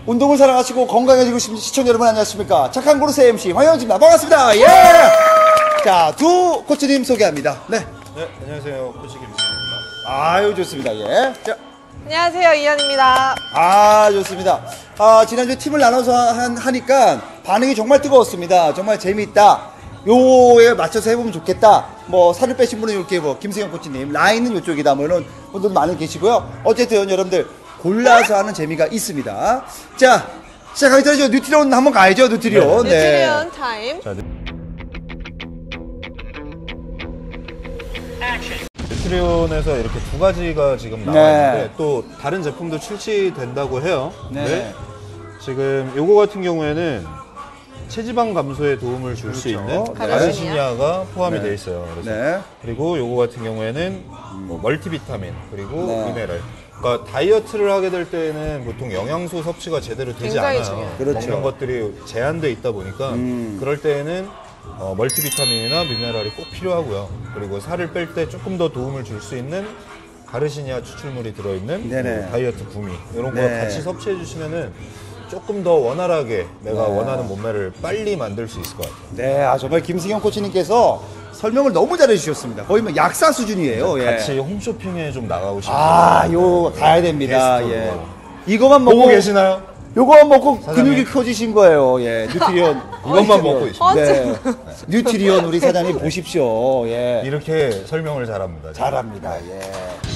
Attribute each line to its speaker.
Speaker 1: 운동을 사랑하시고 건강해지고 싶은 시청자 여러분 안녕하십니까. 착한 고르쇠 MC 황영진입니다. 반갑습니다. 예! 자, 두 코치님 소개합니다. 네.
Speaker 2: 네, 안녕하세요. 코치 김승현입니다.
Speaker 1: 아유, 좋습니다. 예. 자.
Speaker 3: 안녕하세요, 이현입니다.
Speaker 1: 아, 좋습니다. 지난주에 팀을 나눠서 하니까 반응이 정말 뜨거웠습니다. 정말 재미있다. 요에 맞춰서 해보면 좋겠다. 뭐, 살을 빼신 분은 이렇게 뭐, 김승현 코치님, 라인은 이쪽이다. 뭐, 이런 분들 많이 계시고요. 어쨌든 여러분들 골라서 하는 재미가 있습니다. 자, 시작하기 전에 뉴트리온 한번 가야죠, 뉴트리온. 네.
Speaker 3: 뉴트리온 타임.
Speaker 2: 자, 뉴트리온에서 이렇게 두 가지가 지금 나와 있는데
Speaker 1: 네.
Speaker 2: 또 다른 제품도 출시된다고 해요.
Speaker 1: 네.
Speaker 2: 지금 요거 같은 경우에는 체지방 감소에 도움을 줄 수
Speaker 1: 그렇죠.
Speaker 2: 있는
Speaker 1: 네.
Speaker 2: 가르시니아가 포함이
Speaker 1: 네.
Speaker 2: 되어 있어요. 그래서
Speaker 1: 네.
Speaker 2: 그리고 요거 같은 경우에는 뭐 멀티비타민 그리고
Speaker 1: 네.
Speaker 2: 미네랄. 그러니까 다이어트를 하게 될 때는 보통 영양소 섭취가 제대로 되지
Speaker 3: 굉장히
Speaker 2: 않아요.
Speaker 3: 중요해요.
Speaker 1: 그렇죠.
Speaker 2: 먹는 것들이 제한돼 있다 보니까 그럴 때에는 멀티비타민이나 미네랄이 꼭 필요하고요. 그리고 살을 뺄 때 조금 더 도움을 줄 수 있는 가르시니아 추출물이 들어있는
Speaker 1: 네네.
Speaker 2: 다이어트 구미 이런 거
Speaker 1: 네.
Speaker 2: 같이 섭취해 주시면은 조금 더 원활하게 내가
Speaker 1: 네.
Speaker 2: 원하는 몸매를 빨리 만들 수 있을 것 같아요.
Speaker 1: 네, 정말 김승현 코치님께서 설명을 너무 잘해 주셨습니다. 거의 뭐 약사 수준이에요. 예.
Speaker 2: 같이 홈쇼핑에 좀 나가고 싶어요.
Speaker 1: 요 가야 됩니다.
Speaker 2: 게스트로.
Speaker 1: 예. 이거만 먹고
Speaker 2: 보고 계시나요?
Speaker 1: 요거만 먹고
Speaker 2: 사장님.
Speaker 1: 근육이 커지신 거예요. 예. 뉴트리온.
Speaker 2: 이것만 먹고 있습니다.
Speaker 1: 네. 뉴트리온 우리 사장님 보십시오. 예.
Speaker 2: 이렇게 설명을 잘합니다.
Speaker 1: 잘합니다. 예.